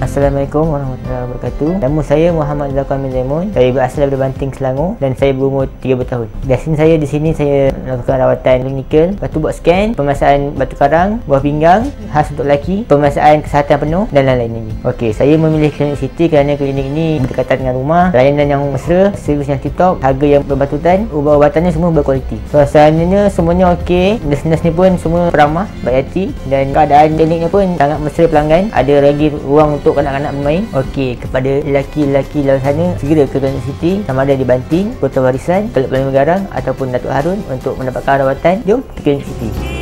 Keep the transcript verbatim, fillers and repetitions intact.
Assalamualaikum warahmatullahi wabarakatuh. Nama saya Muhammad Zakwan bin Zaimon. Saya berasal daripada Banting, Selangor dan saya berumur tiga puluh tahun. Biasanya saya di sini saya melakukan rawatan klinikal, lepas tu buat scan, pemasangan batu karang, buah pinggang khas untuk lelaki, pemasangan kesihatan penuh dan lain-lain lagi. Okey, saya memilih Klinik City kerana klinik ini berdekatan dengan rumah, layanan yang mesra, servis yang tip-top, harga yang berbatutan, ubat-ubatannya semua berkualiti. Suasananya semuanya okey, nurse-nurse ni pun semua peramah, baik hati dan keadaan kliniknya pun sangat mesra pelanggan. Ada lagi ruang untuk kanak-kanak bermain. Okey, kepada lelaki-lelaki luar sana, segera ke Klinik City sama ada di Banting, Kota Warisan, Teluk Pelangi Garang ataupun Datuk Harun untuk mendapatkan rawatan. Jom ke Klinik City.